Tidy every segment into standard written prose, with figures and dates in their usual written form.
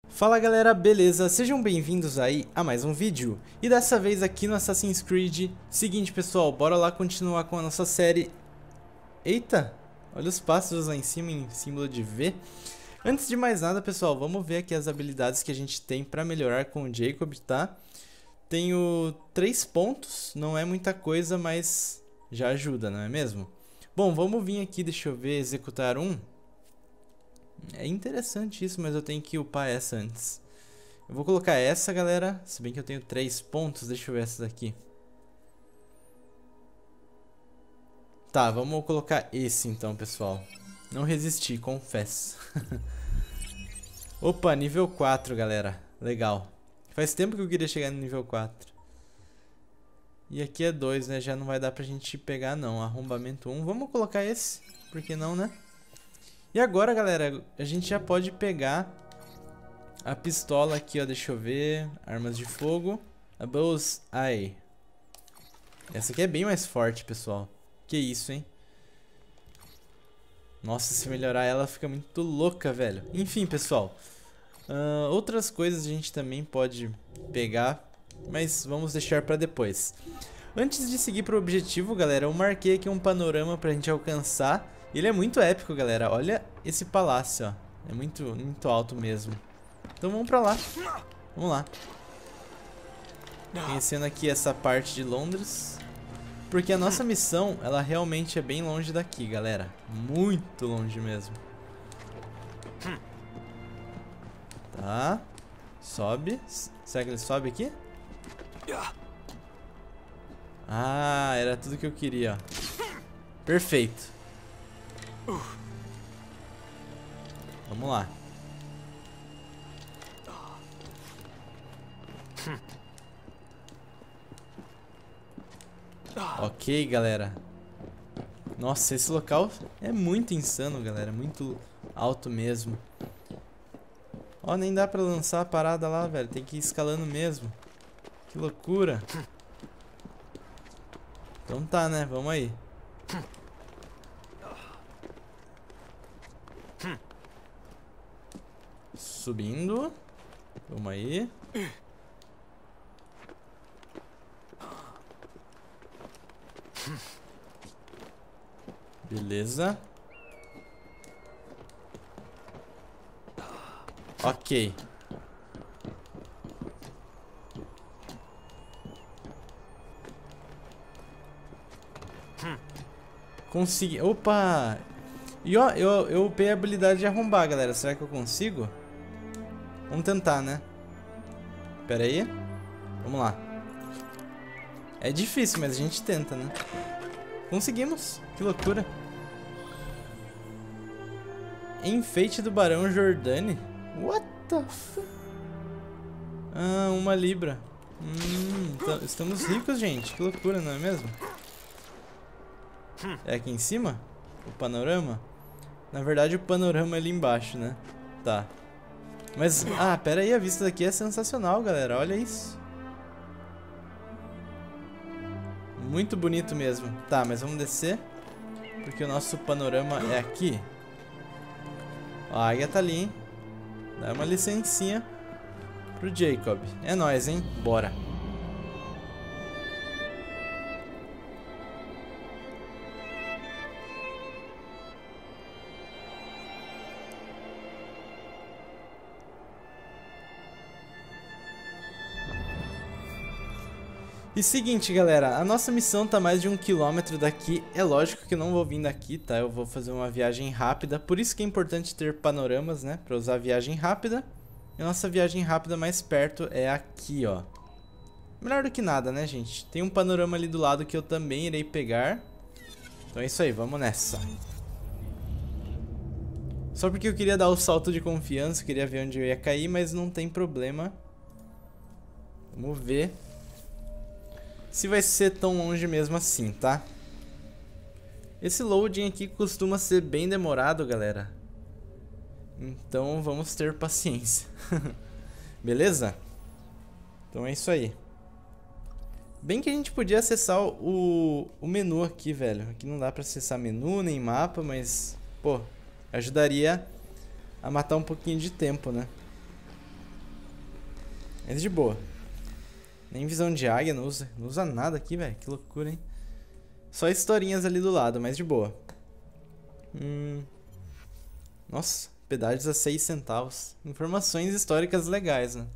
Fala galera, beleza? Sejam bem-vindos aí a mais um vídeo. E dessa vez aqui no Assassin's Creed. Seguinte pessoal, bora lá continuar com a nossa série. Eita, olha os pássaros lá em cima em símbolo de V. Antes de mais nada pessoal, vamos ver aqui as habilidades que a gente tem pra melhorar com o Jacob, tá? Tenho 3 pontos, não é muita coisa, mas já ajuda, não é mesmo? Bom, vamos vir aqui, deixa eu ver, executar um. É interessante isso, mas eu tenho que upar essa antes. Eu vou colocar essa, galera. Se bem que eu tenho 3 pontos, deixa eu ver essa daqui. Tá, vamos colocar esse então, pessoal. Não resisti, confesso. Opa, nível 4, galera. Legal. Faz tempo que eu queria chegar no nível 4. E aqui é 2, né? Já não vai dar pra gente pegar, não. Arrombamento 1. Vamos colocar esse. Por que não, né? E agora, galera, a gente já pode pegar a pistola aqui, ó, deixa eu ver, armas de fogo, a Bullseye. Essa aqui é bem mais forte, pessoal. Que isso, hein? Nossa, se melhorar ela fica muito louca, velho. Enfim, pessoal, outras coisas a gente também pode pegar, mas vamos deixar pra depois. Antes de seguir pro objetivo, galera, eu marquei aqui um panorama pra gente alcançar. Ele é muito épico, galera. Olha esse palácio, ó. É muito alto mesmo. Então vamos pra lá. Vamos lá. Conhecendo aqui essa parte de Londres. Porque a nossa missão, ela realmente é bem longe daqui, galera. Muito longe mesmo. Tá. Sobe. Será que ele sobe aqui? Ah, era tudo que eu queria, ó. Perfeito. Vamos lá. Ok, galera. Nossa, esse local é muito insano, galera. Muito alto mesmo. Ó, nem dá pra lançar a parada lá, velho. Tem que ir escalando mesmo. Que loucura. Então tá, né? Vamos aí. Subindo. Vamos aí. Beleza. Ok. Consegui. Opa! E ó, eu upei a habilidade de arrombar, galera. Será que eu consigo? Vamos tentar, né? Pera aí. Vamos lá. É difícil, mas a gente tenta, né? Conseguimos. Que loucura. Enfeite do Barão Jordani. What the fuck? Ah, 1 libra. Então, estamos ricos, gente. Que loucura, não é mesmo? É aqui em cima? O panorama? Na verdade, o panorama é ali embaixo, né? Tá. Mas, pera aí, a vista daqui é sensacional, galera. Olha isso. Muito bonito mesmo. Tá, mas vamos descer. Porque o nosso panorama é aqui. Ó, a águia tá ali, hein? Dá uma licencinha pro Jacob. É nóis, hein? Bora. E seguinte, galera, a nossa missão tá mais de 1 km daqui. É lógico que eu não vou vir daqui, tá? Eu vou fazer uma viagem rápida. Por isso que é importante ter panoramas, né? Pra usar viagem rápida. E a nossa viagem rápida mais perto é aqui, ó. Melhor do que nada, né, gente? Tem um panorama ali do lado que eu também irei pegar. Então é isso aí, vamos nessa. Só porque eu queria dar o salto de confiança, queria ver onde eu ia cair, mas não tem problema. Vamos ver se vai ser tão longe mesmo assim, tá? Esse loading aqui costuma ser bem demorado, galera. Então vamos ter paciência. Beleza? Então é isso aí. Bem que a gente podia acessar o menu aqui, velho. Aqui não dá pra acessar menu nem mapa, mas, pô, ajudaria a matar um pouquinho de tempo, né? Mas de boa. Nem visão de águia não usa. Não usa nada aqui, velho. Que loucura, hein? Só historinhas ali do lado, mas de boa. Nossa, pedágios a 6 centavos. Informações históricas legais, né?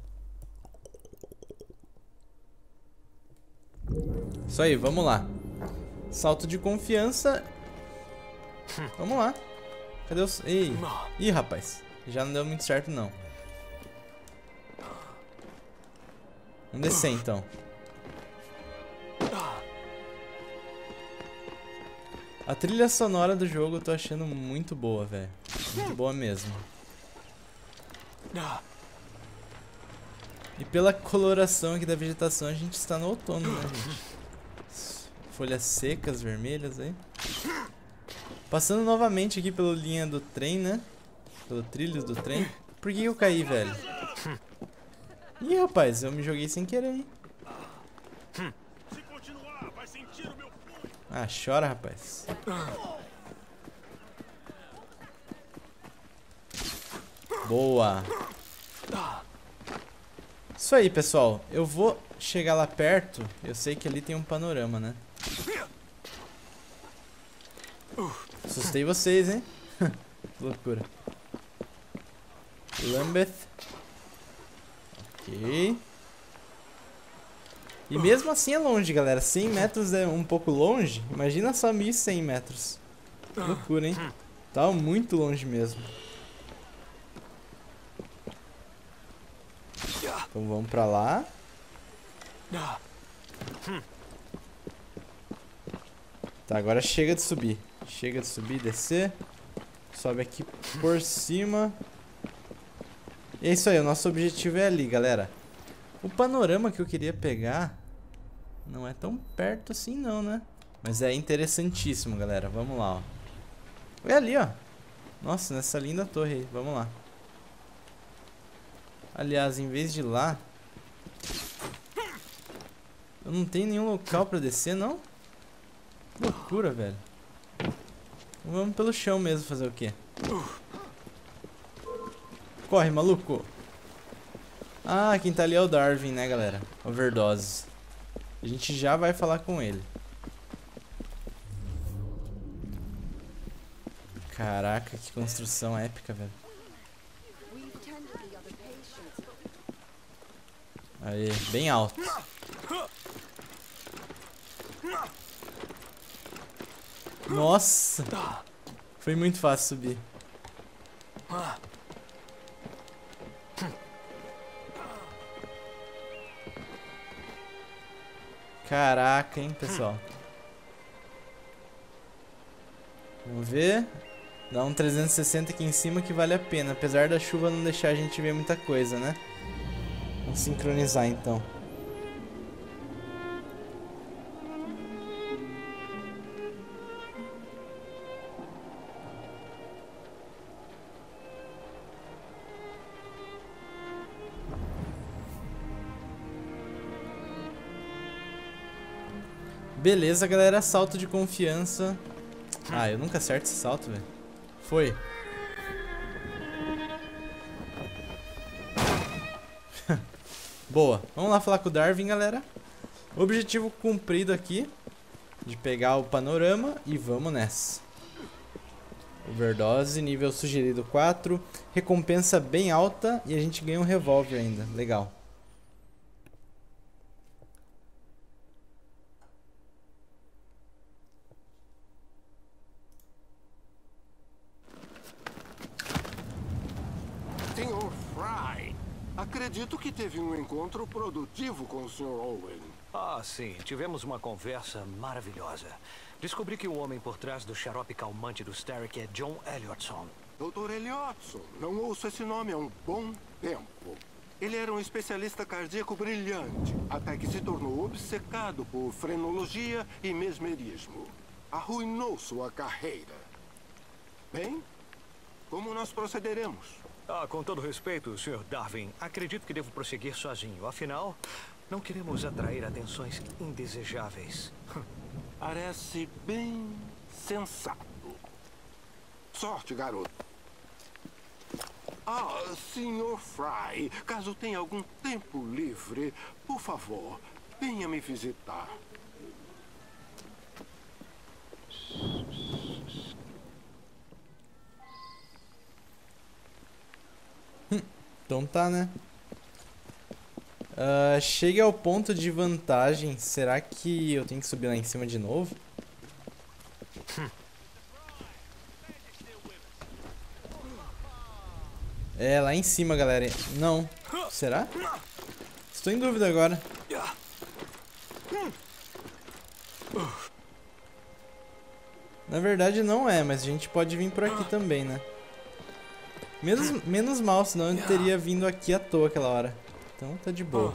Isso aí, vamos lá. Salto de confiança. Vamos lá. Cadê os... Ei. Ih, rapaz. Já não deu muito certo, não. Vamos descer, então. A trilha sonora do jogo eu tô achando muito boa, velho. Muito boa mesmo. E pela coloração aqui da vegetação, a gente está no outono, né, gente? Folhas secas, vermelhas aí. Passando novamente aqui pela linha do trem, né? Pelo trilho do trem. Por que eu caí, velho? Ih, rapaz, eu me joguei sem querer, hein? Ah, chora, rapaz. Boa. Isso aí, pessoal. Eu vou chegar lá perto. Eu sei que ali tem um panorama, né? Assustei vocês, hein? Que loucura. Lambeth. Ok. E mesmo assim é longe, galera. 100 metros é um pouco longe. Imagina só 1.100 metros. Que loucura, hein? Tá muito longe mesmo. Então vamos pra lá. Tá, agora chega de subir. Chega de subir e descer. Sobe aqui por cima. E é isso aí, o nosso objetivo é ali, galera. O panorama que eu queria pegar não é tão perto assim não, né? Mas é interessantíssimo, galera. Vamos lá, ó. É ali, ó. Nossa, nessa linda torre aí. Vamos lá. Aliás, em vez de ir lá, eu não tenho nenhum local pra descer, não? Que loucura, velho. Vamos pelo chão mesmo fazer o quê? Corre, maluco. Ah, quem tá ali é o Darwin, né, galera? Overdose. A gente já vai falar com ele. Caraca, que construção épica, velho. Aí, bem alto. Nossa! Foi muito fácil subir. Caraca, hein, pessoal. Vamos ver. Dá um 360 aqui em cima que vale a pena. Apesar da chuva não deixar a gente ver muita coisa, né? Vamos sincronizar, então. Beleza, galera. Salto de confiança. Ah, eu nunca acerto esse salto, velho. Foi. Boa. Vamos lá falar com o Darwin, galera. Objetivo cumprido aqui. De pegar o panorama. E vamos nessa. Overdose, nível sugerido 4. Recompensa bem alta. E a gente ganha um revólver ainda. Legal. Acredito que teve um encontro produtivo com o Sr. Owen. Ah, sim. Tivemos uma conversa maravilhosa. Descobri que o homem por trás do xarope calmante do Starrick é John Elliotson. Dr. Elliotson. Não ouço esse nome há um bom tempo. Ele era um especialista cardíaco brilhante, até que se tornou obcecado por frenologia e mesmerismo. Arruinou sua carreira. Bem, como nós procederemos? Ah, com todo respeito, Sr. Darwin, acredito que devo prosseguir sozinho. Afinal, não queremos atrair atenções indesejáveis. Parece bem sensato. Sorte, garoto. Sr. Fry, caso tenha algum tempo livre, por favor, venha me visitar. Então tá, né? Chega ao ponto de vantagem. Será que eu tenho que subir lá em cima de novo? É, lá em cima, galera. Não. Será? Estou em dúvida agora. Na verdade não é, mas a gente pode vir por aqui também, né? Menos mal, senão eu teria vindo aqui à toa aquela hora. Então tá de boa.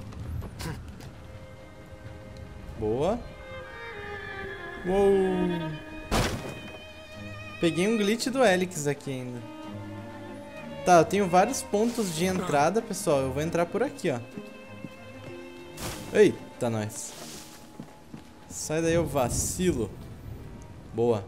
Boa. Uou. Peguei um glitch do Helix aqui ainda. Tá, eu tenho vários pontos de entrada, pessoal. Eu vou entrar por aqui, ó. Eita, nós. Sai daí, eu vacilo. Boa.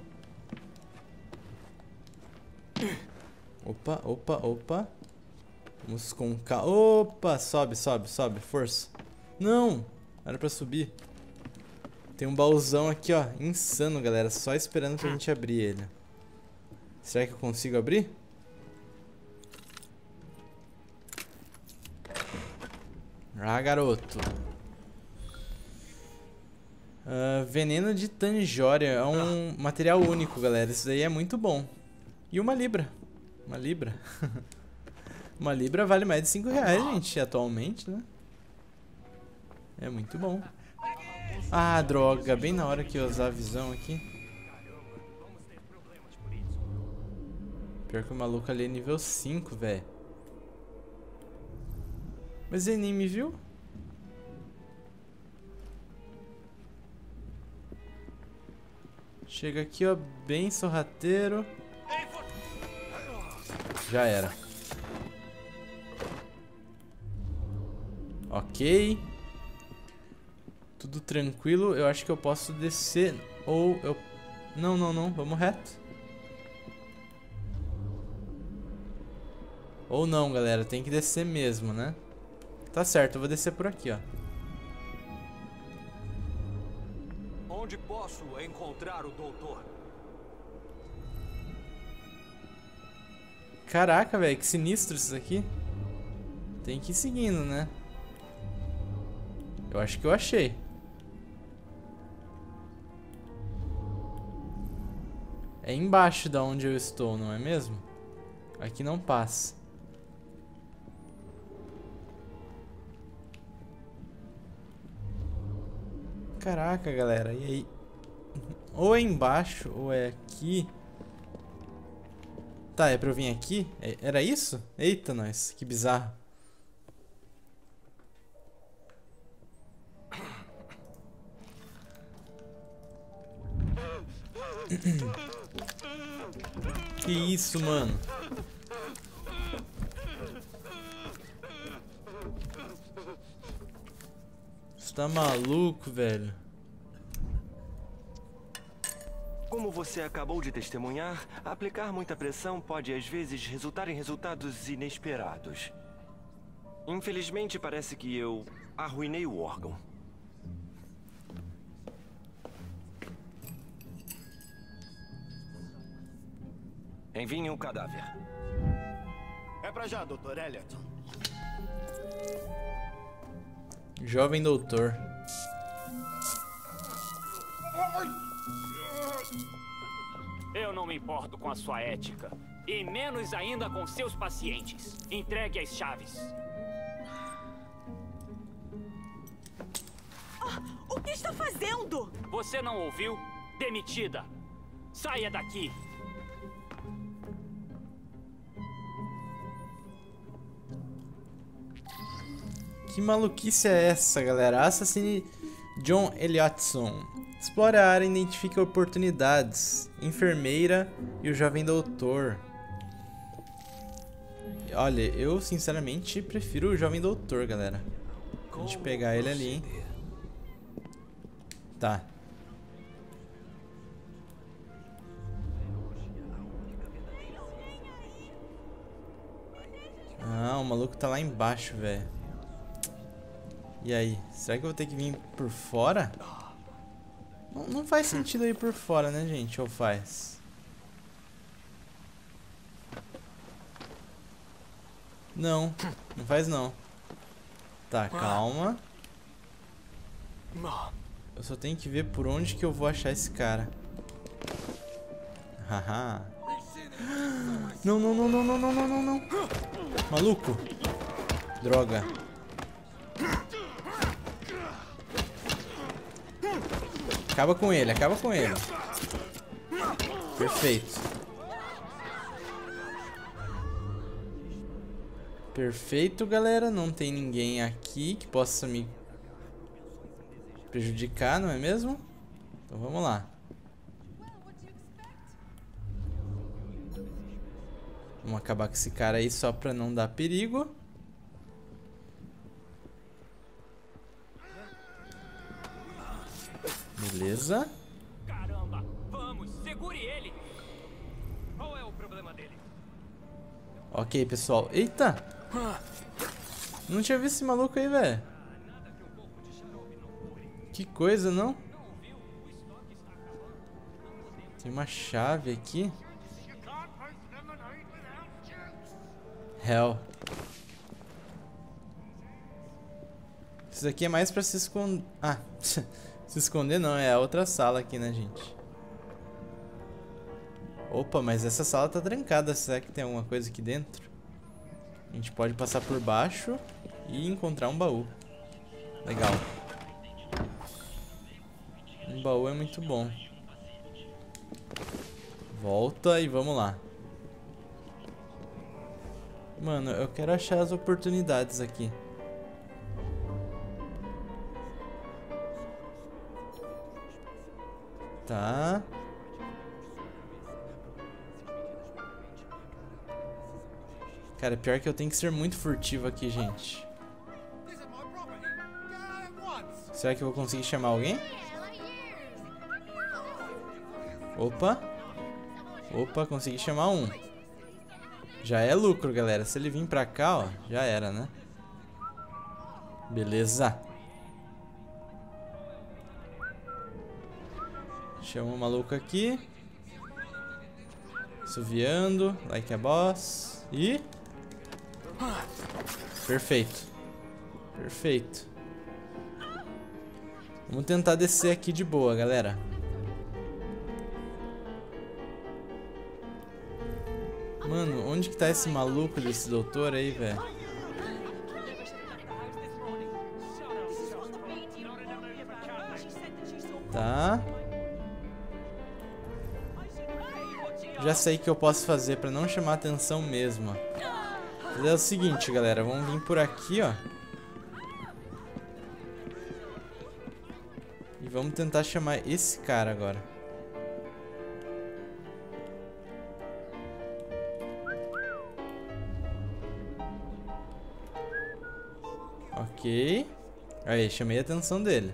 Opa, opa, opa. Vamos com calma. Opa, sobe, sobe, sobe. Força. Não, era pra subir. Tem um baúzão aqui, ó. Insano, galera. Só esperando pra gente abrir ele. Será que eu consigo abrir? Ah, garoto. Veneno de Tanjória. É um material único, galera. Isso daí é muito bom. E uma libra. Uma libra. Uma libra vale mais de 5 reais, gente, atualmente, né? É muito bom. Ah, droga. Bem na hora que eu usar a visão aqui. Pior que o maluco ali é nível 5, velho. Mas ele nem me viu? Chega aqui, ó, bem sorrateiro. Já era. Ok. Tudo tranquilo. Eu acho que eu posso descer. Ou eu... Não, não, não. Vamos reto. Ou não, galera. Tem que descer mesmo, né? Tá certo. Eu vou descer por aqui, ó. Onde posso encontrar o doutor? Caraca, velho. Que sinistro isso aqui. Tem que ir seguindo, né? Eu acho que eu achei. É embaixo da onde eu estou, não é mesmo? Aqui não passa. Caraca, galera. E aí? Ou é embaixo, ou é aqui. Tá, é pra eu vir aqui? Era isso? Eita, nós. Que bizarro. Que isso, mano? Você tá maluco, velho? Como você acabou de testemunhar, aplicar muita pressão pode às vezes resultar em resultados inesperados. Infelizmente, parece que eu arruinei o órgão. Enviem o cadáver. É pra já, Dr. Elliot. Jovem doutor. Eu não me importo com a sua ética. E menos ainda com seus pacientes. Entregue as chaves. O que está fazendo? Você não ouviu? Demitida. Saia daqui. Que maluquice é essa, galera? Assassine John Elliotson. Explore a área e identifique oportunidades. Enfermeira e o jovem doutor. Olha, eu sinceramente prefiro o jovem doutor, galera. A gente pegar ele ali, hein? Tá. Ah, o maluco tá lá embaixo, velho. E aí? Será que eu vou ter que vir por fora? Não faz sentido ir por fora, né, gente? Ou faz? Não, não faz não. Tá, calma. Eu só tenho que ver por onde que eu vou achar esse cara. Haha. Não, não, não, não, não, não, não, não, não. Maluco. Droga. Acaba com ele, acaba com ele. Perfeito. Perfeito, galera. Não tem ninguém aqui que possa me prejudicar, não é mesmo? Então vamos lá. Vamos acabar com esse cara aí só pra não dar perigo. Beleza. Caramba, vamos, segure ele. Qual é o problema dele? Ok, pessoal. Eita! Não tinha visto esse maluco aí, velho. Que coisa, não? Tem uma chave aqui. Hell. Isso aqui é mais pra se esconder. Ah, se esconder não, é a outra sala aqui, né, gente? Opa, mas essa sala tá trancada. Será que tem alguma coisa aqui dentro? A gente pode passar por baixo e encontrar um baú. Legal. Um baú é muito bom. Volta e vamos lá. Mano, eu quero achar as oportunidades aqui. Tá. Cara, pior que eu tenho que ser muito furtivo aqui, gente. Será que eu vou conseguir chamar alguém? Opa. Opa, consegui chamar um. Já é lucro, galera. Se ele vir pra cá, ó, já era, né? Beleza. Chama o maluco aqui. Suviando, like a boss. E... perfeito. Perfeito. Vamos tentar descer aqui de boa, galera. Mano, onde que tá esse maluco desse doutor aí, velho? Tá. Já sei o que eu posso fazer pra não chamar atenção mesmo. Mas é o seguinte, galera. Vamos vir por aqui, ó. E vamos tentar chamar esse cara agora. Ok. Aí, chamei a atenção dele.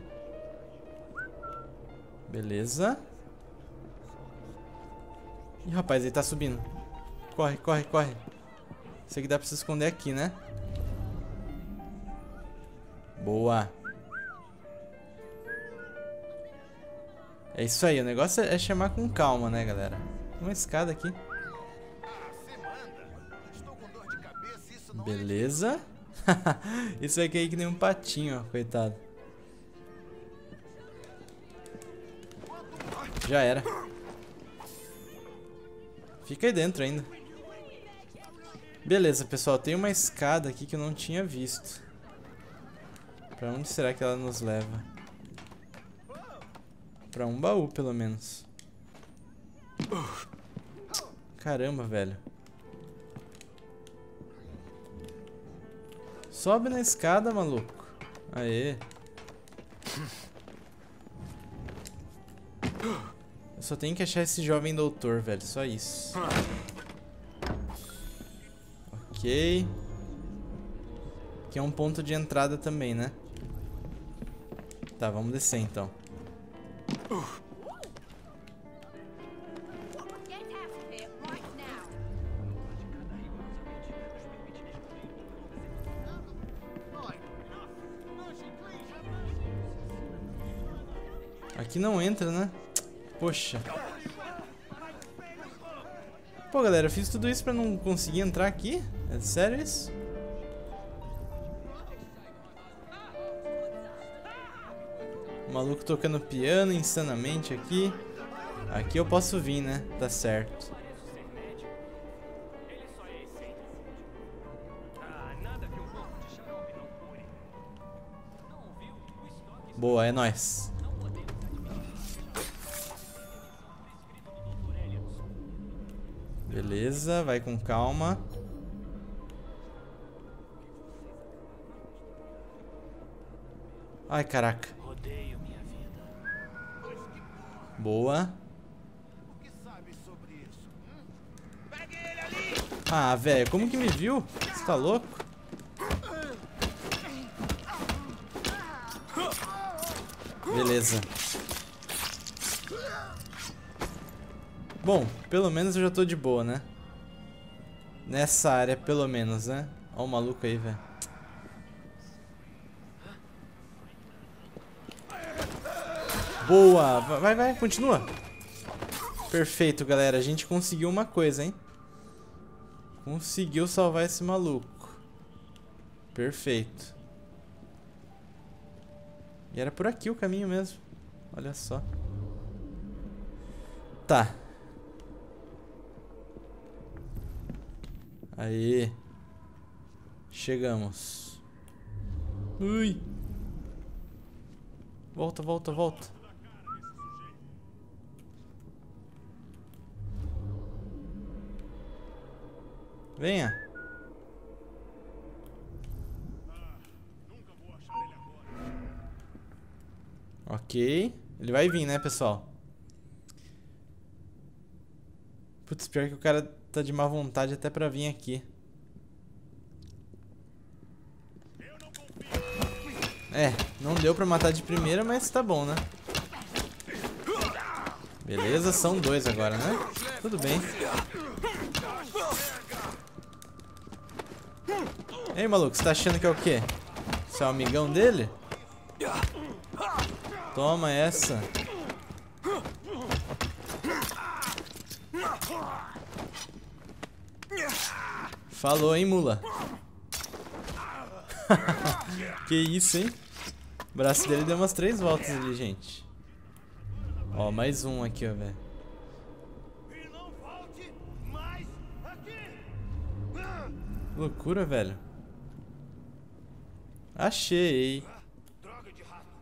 Beleza. Ih, rapaz, ele tá subindo. Corre, corre, corre. Isso aqui dá pra se esconder aqui, né? Boa. É isso aí, o negócio é chamar com calma, né, galera? Tem uma escada aqui. Beleza. Isso vai cair que nem um patinho, ó, coitado. Já era. Fica aí dentro ainda. Beleza, pessoal. Tem uma escada aqui que eu não tinha visto. Pra onde será que ela nos leva? Pra um baú, pelo menos. Caramba, velho. Sobe na escada, maluco. Aê. Eu só tenho que achar esse jovem doutor, velho. Só isso. Ok. Aqui é um ponto de entrada também, né? Tá, vamos descer então. aqui não entra, né? Poxa. Pô, galera, eu fiz tudo isso pra não conseguir entrar aqui? É sério isso? O maluco tocando piano insanamente aqui. Aqui eu posso vir, né? Tá certo. Boa, é nóis. Beleza, vai com calma. Ai, caraca. Boa. Ah, velho, como que me viu? Você tá louco? Beleza. Bom, pelo menos eu já tô de boa, né? Nessa área, pelo menos, né? Ó o maluco aí, velho. Boa! Vai, vai, continua. Perfeito, galera. A gente conseguiu uma coisa, hein? Conseguiu salvar esse maluco. Perfeito. E era por aqui o caminho mesmo. Olha só. Tá. Aí. Chegamos. Ui. Volta, volta, volta. Venha. Ok. Ele vai vir, né, pessoal? Putz, pior que o cara tá de má vontade até pra vir aqui. É, não deu pra matar de primeira, mas tá bom, né? Beleza, são dois agora, né? Tudo bem. Ei, maluco, você tá achando que é o quê? Você é o amigão dele? Toma essa. Falou, hein, mula? Que isso, hein? O braço dele deu umas 3 voltas ali, gente. Ó, mais um aqui, ó, velho. Loucura, velho. Achei. Droga de rato.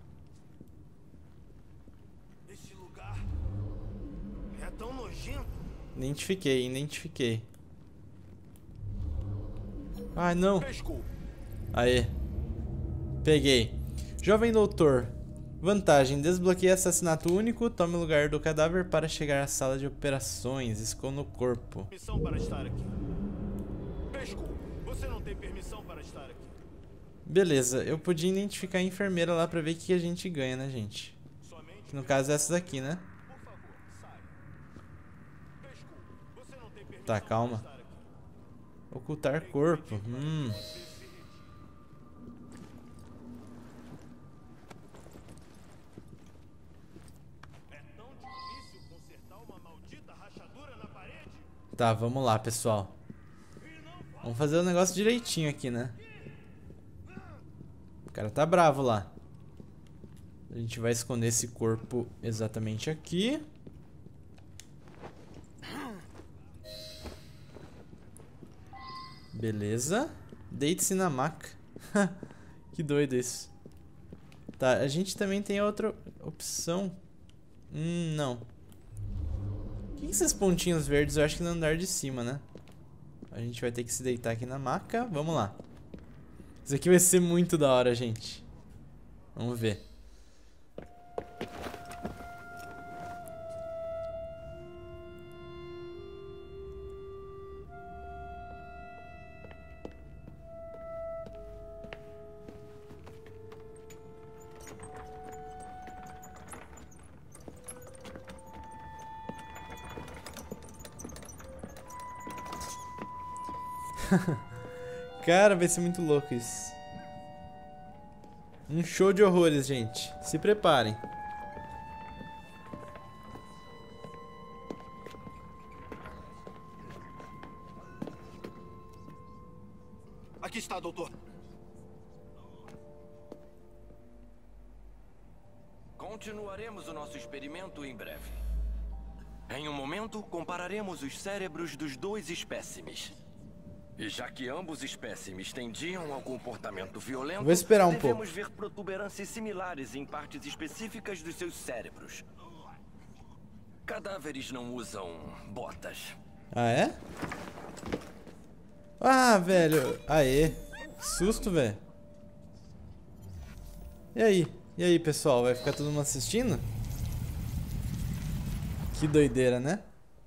Esse lugar é tão nojento. Identifiquei, identifiquei. Ai, não. Aê. Peguei. Jovem doutor. Vantagem. Desbloqueie assassinato único. Tome o lugar do cadáver para chegar à sala de operações. Esconda o corpo. Permissão para estar aqui. Pesco, você não tem permissão para estar aqui. Beleza, eu podia identificar a enfermeira lá pra ver o que a gente ganha, né, gente? Que no caso é essa daqui, né? Tá, calma. Ocultar corpo. Tá, vamos lá, pessoal. Vamos fazer o negócio direitinho aqui, né? O cara tá bravo lá. A gente vai esconder esse corpo exatamente aqui. Beleza. Deite-se na maca. Que doido isso. Tá, a gente também tem outra opção. Não. O que é esses pontinhos verdes? Eu acho que no andar de cima, né? A gente vai ter que se deitar aqui na maca. Vamos lá. Isso aqui vai ser muito da hora, gente. Vamos ver. Cara, vai ser muito louco isso. Um show de horrores, gente. Se preparem. doutor. Continuaremos o nosso experimento em breve. Em um momento, compararemos os cérebros dos dois espécimes. E já que ambos espécimes tendiam ao comportamento violento, vou esperar um devemos pouco. ver protuberâncias similares em partes específicas dos seus cérebros. Cadáveres não usam botas. Ah, é? Ah, velho. Aê. Susto, velho. E aí? E aí, pessoal? Vai ficar todo mundo assistindo? Que doideira, né?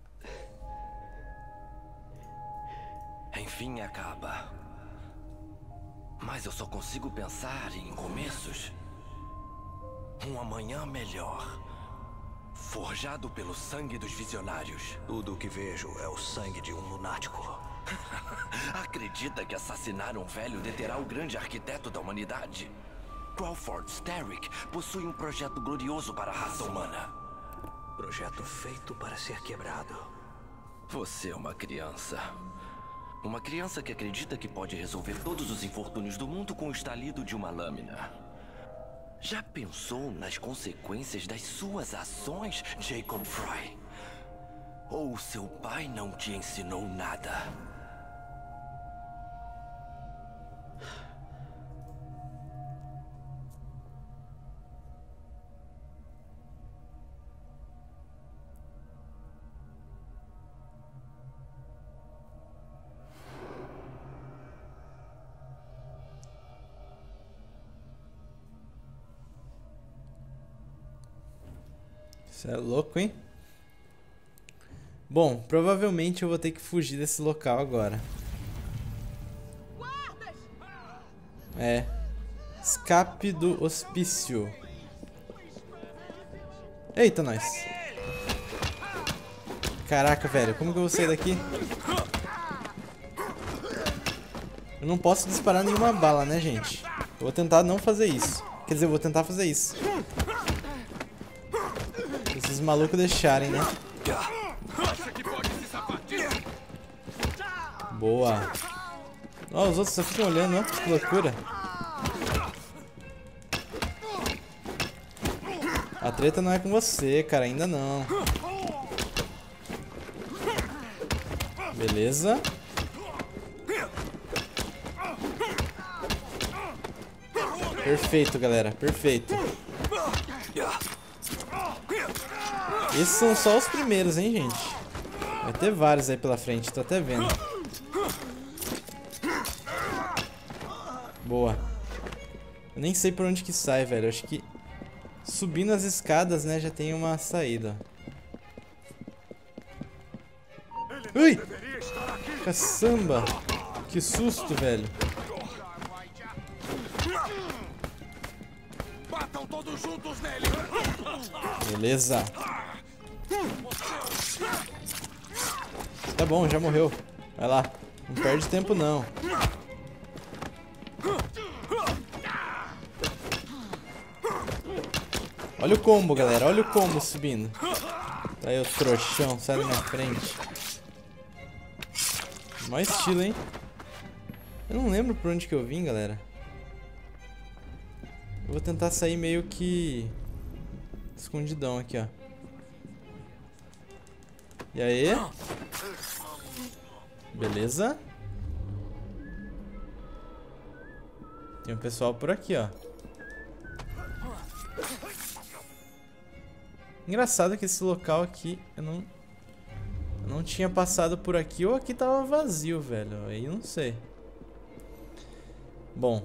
Enfim, acaba. Mas eu só consigo pensar em começos. Um amanhã melhor. Forjado pelo sangue dos visionários. Tudo o que vejo é o sangue de um lunático. Acredita que assassinar um velho deterá o grande arquiteto da humanidade? Crawford Starrick possui um projeto glorioso para a raça humana. Projeto feito para ser quebrado. Você é uma criança. Uma criança que acredita que pode resolver todos os infortúnios do mundo com o estalido de uma lâmina. Já pensou nas consequências das suas ações, Jacob Fry? Ou seu pai não te ensinou nada? Isso é louco, hein? Bom, provavelmente eu vou ter que fugir desse local agora. É. Escape do hospício. Eita, nós. Caraca, velho. Como que eu vou sair daqui? Eu não posso disparar nenhuma bala, né, gente? Eu vou tentar não fazer isso. Quer dizer, eu vou tentar fazer isso. Se esses malucos deixarem, né? Boa. Ó, os outros só ficam olhando, ó. Que loucura. A treta não é com você, cara. Ainda não. Beleza. Perfeito, galera. Perfeito. Esses são só os primeiros, hein, gente? Vai ter vários aí pela frente. Tô até vendo. Boa. Eu nem sei por onde que sai, velho. Acho que subindo as escadas, né, já tem uma saída. Ui! Caçamba! Que susto, velho. Batam todos juntos nele. Beleza. Tá bom, já morreu. Vai lá. Não perde tempo, não. Olha o combo, galera. Olha o combo subindo. Tá aí o trouxão. Sai da minha frente. Mó estilo, hein? Eu não lembro por onde que eu vim, galera. Eu vou tentar sair meio que escondidão aqui, ó. E aí? Beleza. Tem um pessoal por aqui, ó. Engraçado que esse local aqui eu não tinha passado por aqui, ou aqui tava vazio, velho. Aí eu não sei. Bom.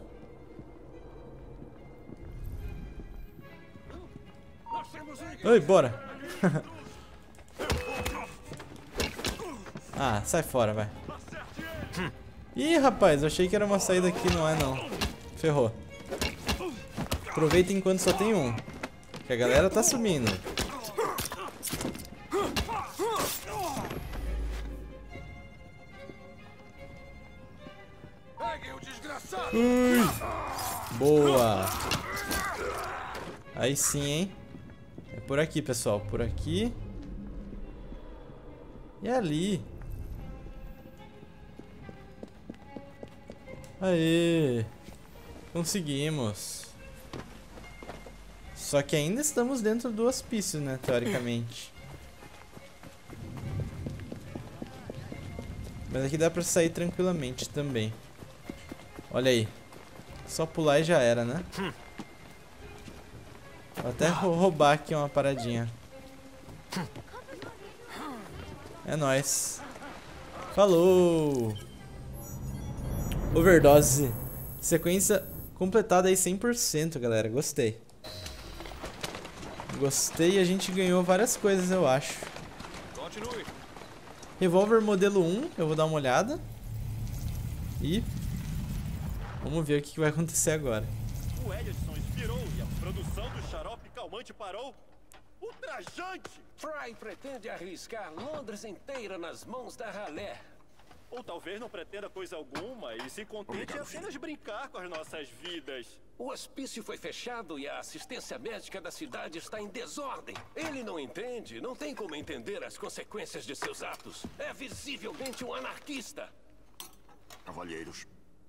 Oi, bora. Ah, sai fora, vai. Ih, rapaz, eu achei que era uma saída aqui, não é não. Ferrou. Aproveita enquanto só tem um. Que a galera tá subindo. Boa. Aí sim, hein. É por aqui, pessoal. Por aqui. E ali. Aê! Conseguimos. Só que ainda estamos dentro do hospício, né? Teoricamente. Mas aqui dá pra sair tranquilamente também. Olha aí. Só pular e já era, né? Vou até roubar aqui uma paradinha. É nóis. Falou! Overdose. Sequência completada aí 100%, galera. Gostei. Gostei e a gente ganhou várias coisas, eu acho. Continue. Revólver modelo 1, eu vou dar uma olhada. E vamos ver o que vai acontecer agora. O Edison expirou e a produção do xarope calmante parou. Ultrajante! Fry pretende arriscar Londres inteira nas mãos da ralé. Ou talvez não pretenda coisa alguma e se contente em apenas brincar com as nossas vidas. O hospício foi fechado e a assistência médica da cidade está em desordem. Ele não entende, não tem como entender as consequências de seus atos. É visivelmente um anarquista. Cavalheiros,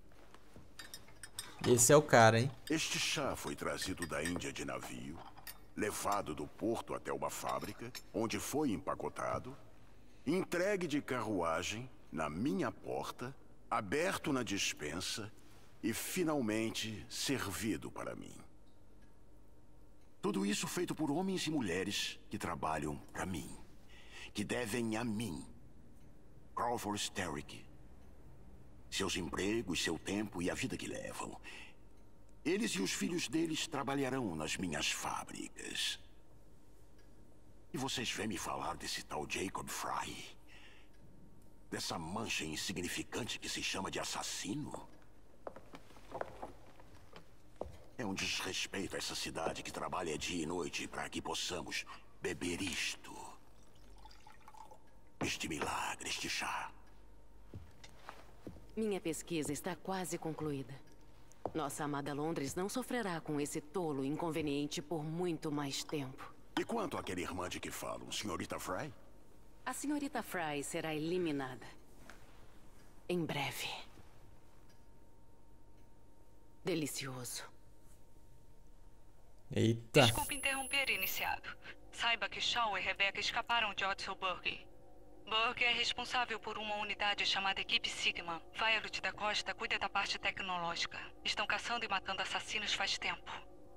Esse é o cara, hein? este chá foi trazido da Índia de navio, levado do porto até uma fábrica, onde foi empacotado, entregue de carruagem na minha porta, aberto na despensa e finalmente servido para mim. Tudo isso feito por homens e mulheres que trabalham para mim, que devem a mim, Crawford Sterrick. Seus empregos, seu tempo e a vida que levam. Eles e os filhos deles trabalharão nas minhas fábricas. E vocês vêm me falar desse tal Jacob Fry? Dessa mancha insignificante que se chama de assassino? É um desrespeito a essa cidade que trabalha dia e noite para que possamos beber isto. Este milagre, este chá. Minha pesquisa está quase concluída. Nossa amada Londres não sofrerá com esse tolo inconveniente por muito mais tempo. E quanto àquela irmã de que falam, senhorita Fry? A senhorita Fry será eliminada. Em breve. Delicioso. Eita. Desculpe interromper, iniciado. Saiba que Shaw e Rebecca escaparam de Otto Burke. Burke é responsável por uma unidade chamada Equipe Sigma. Violet da Costa cuida da parte tecnológica. Estão caçando e matando assassinos faz tempo.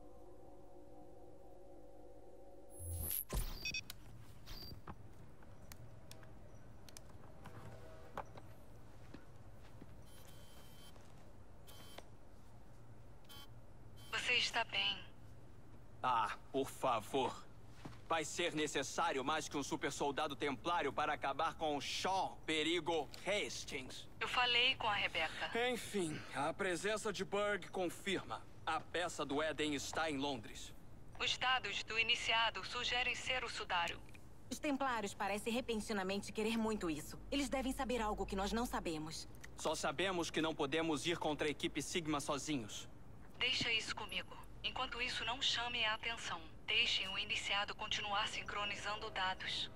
Você está bem? Ah, por favor. Vai ser necessário mais que um super soldado templário para acabar com Shaw, Perigo, Hastings. Eu falei com a Rebecca. Enfim, a presença de Berg confirma. A peça do Éden está em Londres. Os dados do iniciado sugerem ser o Sudário. Os templários parecem repentinamente querer muito isso. Eles devem saber algo que nós não sabemos. Só sabemos que não podemos ir contra a equipe Sigma sozinhos. Deixa isso comigo. Enquanto isso, não chame a atenção. Deixem o iniciado continuar sincronizando dados.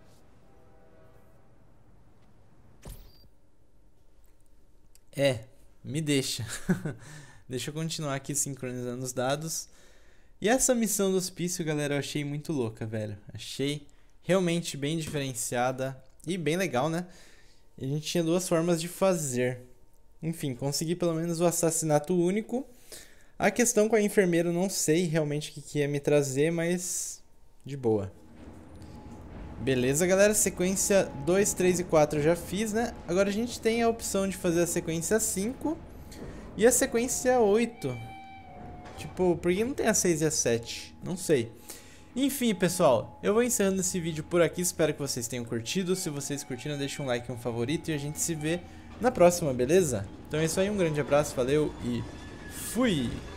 Me deixa. Deixa eu continuar aqui sincronizando os dados. E essa missão do hospício, galera, eu achei muito louca, velho. Achei realmente bem diferenciada e bem legal, né? E a gente tinha duas formas de fazer. Enfim, consegui pelo menos o assassinato único. A questão com a enfermeira eu não sei realmente o que ia me trazer, mas de boa. Beleza, galera, sequência 2, 3 e 4 eu já fiz, né? Agora a gente tem a opção de fazer a sequência 5 e a sequência 8. Tipo, por que não tem a 6 e a 7? Não sei. Enfim, pessoal, eu vou encerrando esse vídeo por aqui, espero que vocês tenham curtido. Se vocês curtiram, deixa um like e um favorito e a gente se vê na próxima, beleza? Então é isso aí, um grande abraço, valeu e fui!